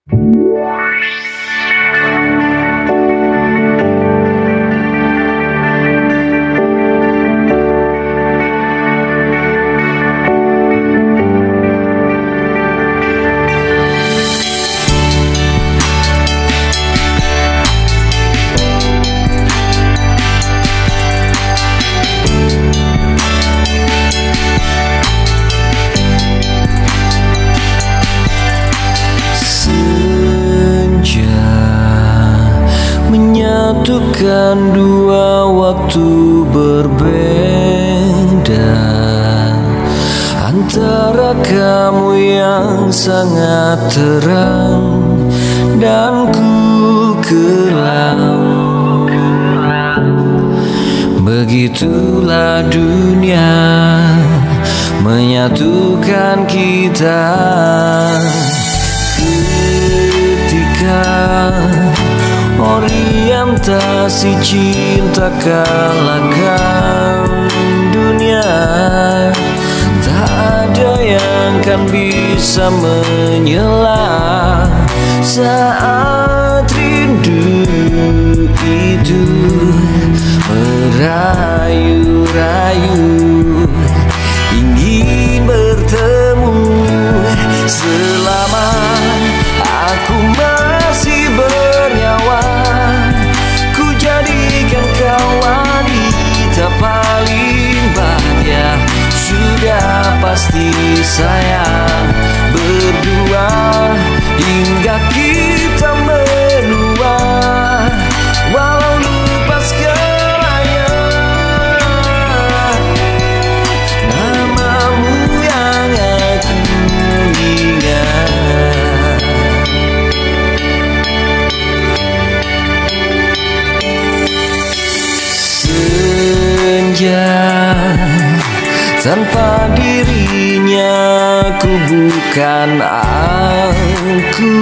Menyatukan dua waktu berbeda, antara kamu yang sangat terang dan ku kelam. Begitulah dunia menyatukan kita. Ketika orientasi cinta kalahkan dunia, tak ada yang kan bisa menyela saat rindu itu merayu-rayu, ingin bertemu. Selama aku masih bernyawa, ku jadikan kau wanita paling bahagia. Sudah pasti sayang berdua hingga kita menua, walau lupa segalanya. Namamu yang aku ingat. Senja tanpa dirinya ku bukan aku,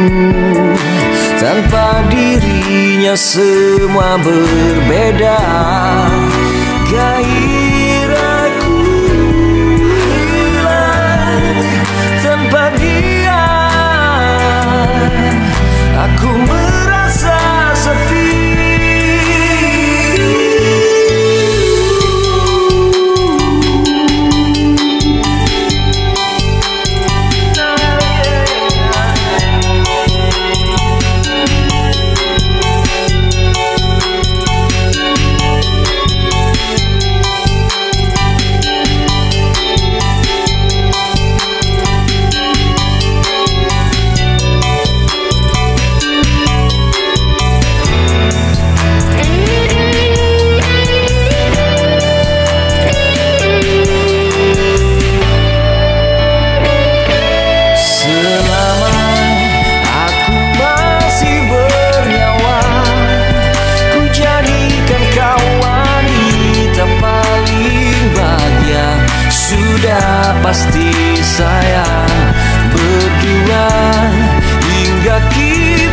tanpa dirinya semua berbeda. Gairahku hilang tanpa dia, aku merasa sepi. Pasti sayang berdua hingga kita